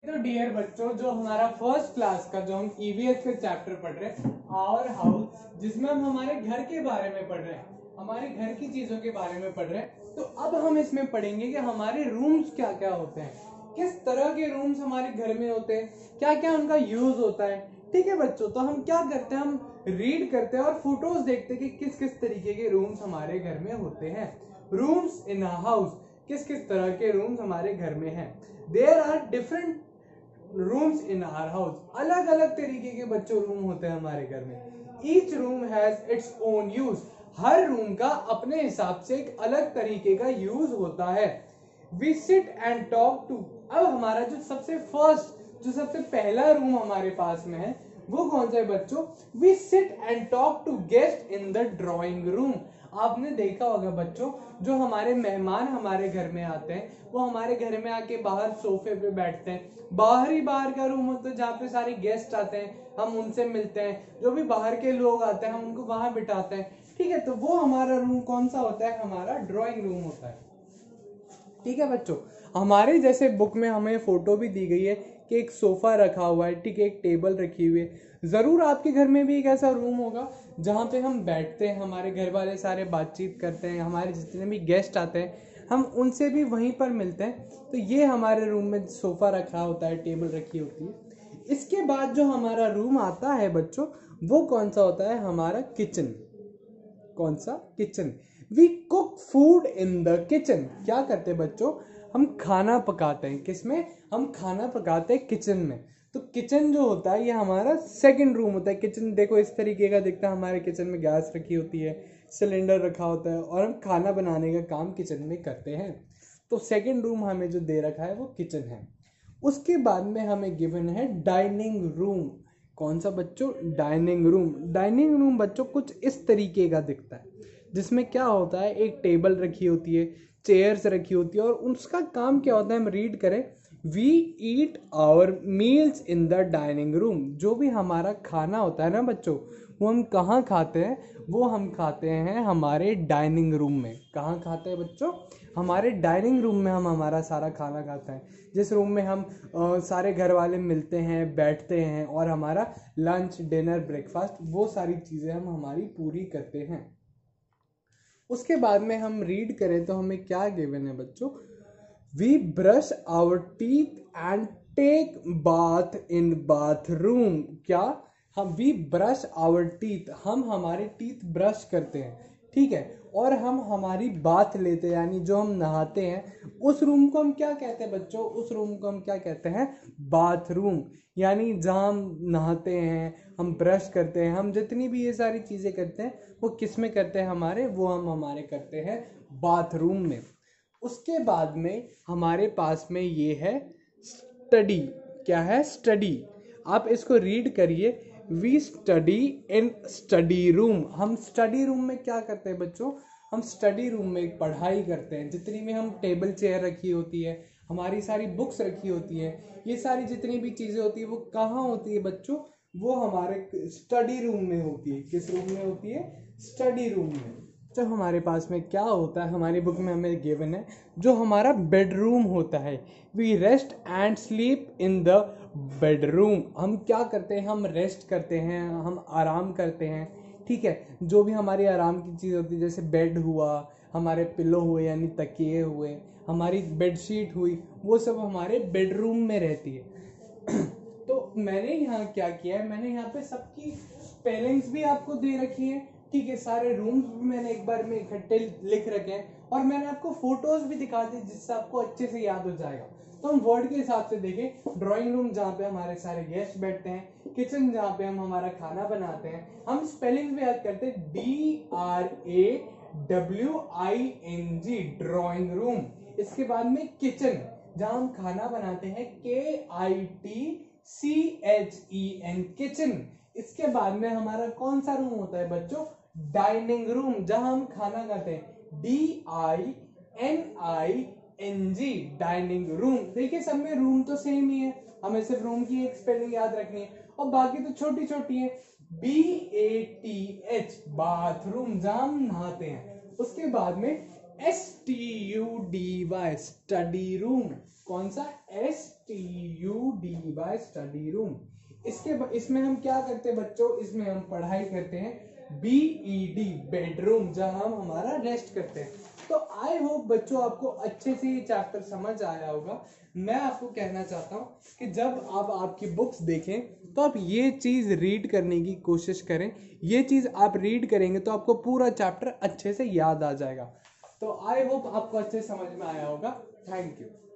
तो डियर बच्चों, जो हमारा फर्स्ट क्लास का जो हम ईवीएस के चैप्टर पढ़ रहे हैं आवर हाउस, जिसमें हम हमारे घर के बारे में पढ़ रहे हैं, हमारे घर की चीजों के बारे में पढ़ रहे हैं। तो अब हम इसमें पढ़ेंगे कि हमारे रूम्स क्या क्या होते हैं, किस तरह के रूम्स हमारे घर में होते हैं, क्या क्या उनका यूज होता है। ठीक है बच्चों, तो हम क्या करते हैं, हम रीड करते हैं और फोटोज देखते हैं कि किस किस तरीके के रूम्स हमारे घर में होते हैं। रूम्स इन अ हाउस, किस किस तरह के रूम्स हमारे घर में हैं। There are different rooms in our house, अलग अलग तरीके के बच्चों रूम होते हैं हमारे घर में। Each room has its own use, हर रूम का अपने हिसाब से एक अलग तरीके का यूज होता है। We sit and talk to, अब हमारा जो सबसे फर्स्ट, जो सबसे पहला रूम हमारे पास में है वो कौन सा है बच्चों? We sit and talk to guest in the drawing room. आपने देखा होगा बच्चों, जो हमारे मेहमान हमारे घर में आते हैं वो हमारे घर में आके बाहर सोफे पे बैठते हैं। बाहर ही बाहर का रूम होता है जहाँ पे सारे गेस्ट आते हैं, हम उनसे मिलते हैं। जो भी बाहर के लोग आते हैं हम उनको वहां बिठाते हैं। ठीक है, तो वो हमारा रूम कौन सा होता है? हमारा ड्राइंग रूम होता है। ठीक है बच्चों, हमारे जैसे बुक में हमें फोटो भी दी गई है कि एक सोफा रखा हुआ है, ठीक है, एक टेबल रखी हुई है। जरूर आपके घर में भी एक ऐसा रूम होगा जहाँ पे हम बैठते हैं, हमारे घर वाले सारे बातचीत करते हैं, हमारे जितने भी गेस्ट आते हैं हम उनसे भी वहीं पर मिलते हैं। तो ये हमारे रूम में सोफा रखा होता है, टेबल रखी होती है। इसके बाद जो हमारा रूम आता है बच्चों, वो कौन सा होता है? हमारा किचन। कौन सा? Kitchen. We cook food in the kitchen. क्या करते हैं बच्चों? हम खाना पकाते हैं। किसमें? हम खाना पकाते हैं किचन में। तो किचन जो होता है ये हमारा सेकंड रूम होता है। किचन देखो इस तरीके का दिखता है। हमारे किचन में गैस रखी होती है, सिलेंडर रखा होता है और हम खाना बनाने का काम किचन में करते हैं। तो सेकंड रूम हमें जो दे रखा है वो किचन है। उसके बाद में हमें गिवन है डाइनिंग रूम। कौन सा बच्चों? Dining room. डाइनिंग रूम बच्चों कुछ इस तरीके का दिखता है, जिसमें क्या होता है, एक टेबल रखी होती है, चेयर्स रखी होती है और उसका काम क्या होता है, हम रीड करें, we eat our meals in the dining room. जो भी हमारा खाना होता है ना बच्चों, वो हम कहाँ खाते हैं? वो हम खाते हैं हमारे डाइनिंग रूम में। कहाँ खाते हैं बच्चों? हमारे डाइनिंग रूम में हम हमारा सारा खाना खाते हैं, जिस रूम में हम सारे घर वाले मिलते हैं, बैठते हैं और हमारा लंच, डिनर, ब्रेकफास्ट, वो सारी चीज़ें हम हमारी पूरी करते हैं। उसके बाद में हम रीड करें तो हमें क्या गिवन है बच्चों? We brush our teeth and take bath in bathroom. क्या? हम वी ब्रश आवर टीथ, हम हमारे टीथ ब्रश करते हैं, ठीक है, और हम हमारी बाथ लेते हैं, यानी जो हम नहाते हैं उस रूम को हम क्या कहते हैं बच्चों? उस रूम को हम क्या कहते हैं? बाथरूम। यानी जहाँ हम नहाते हैं, हम ब्रश करते हैं, हम जितनी भी ये सारी चीज़ें करते हैं वो किस में करते हैं? हमारे, वो हम हमारे करते हैं बाथरूम में। उसके बाद में हमारे पास में ये है स्टडी। क्या है? स्टडी। आप इसको रीड करिए, we study in study room. हम स्टडी रूम में क्या करते हैं बच्चों? हम स्टडी रूम में पढ़ाई करते हैं। जितनी भी हम टेबल चेयर रखी होती है, हमारी सारी बुक्स रखी होती है, ये सारी जितनी भी चीज़ें होती है वो कहाँ होती है बच्चों? वो हमारे स्टडी रूम में होती है। किस रूम में होती है? स्टडी रूम में। तो हमारे पास में क्या होता है, हमारी बुक में हमें गिवन है जो हमारा बेडरूम होता है। We rest and sleep in the bedroom. हम क्या करते हैं? हम रेस्ट करते हैं, हम आराम करते हैं, ठीक है। जो भी हमारी आराम की चीज़ होती है, जैसे बेड हुआ, हमारे पिलो हुए यानी तकिए हुए, हमारी बेडशीट हुई, वो सब हमारे बेडरूम में रहती है। तो मैंने यहाँ क्या किया है, मैंने यहाँ पे सबकी स्पेलिंग्स भी आपको दे रखी है, ठीक है, सारे रूम्स भी मैंने एक बार में इकट्ठे लिख रखे हैं और मैंने आपको फोटोज भी दिखा दी जिससे आपको अच्छे से याद हो जाएगा। तो हम वर्ड के हिसाब से देखें, ड्राइंग रूम जहाँ पे हमारे सारे गेस्ट बैठते हैं, किचन जहाँ पे हम हमारा खाना बनाते हैं, हम स्पेलिंग भी याद करते हैं, DRAWING, ड्राइंग रूम। इसके बाद में किचन जहाँ हम खाना बनाते हैं, KITCHEN, किचन। इसके बाद में हमारा कौन सा रूम होता है बच्चों? डाइनिंग रूम, जहां हम खाना खाते हैं, DINING, डाइनिंग रूम। देखिए सब में रूम तो सेम ही है, हमें सिर्फ रूम की एक स्पेलिंग याद रखनी है और बाकी तो छोटी छोटी है। BATH, बाथरूम, जहां हम नहाते हैं। उसके बाद में STUDY, स्टडी रूम। कौन सा? STUDY, study room. इसमें हम क्या करते हैं बच्चों? इसमें हम पढ़ाई करते हैं। BED, बेडरूम, जहां हम हमारा रेस्ट करते हैं। तो आई होप बच्चों आपको अच्छे से ये चैप्टर समझ आया होगा। मैं आपको कहना चाहता हूँ कि जब आप आपकी बुक्स देखें तो आप ये चीज रीड करने की कोशिश करें। ये चीज आप रीड करेंगे तो आपको पूरा चैप्टर अच्छे से याद आ जाएगा। तो आई होप आपको अच्छे समझ में आया होगा। Thank you.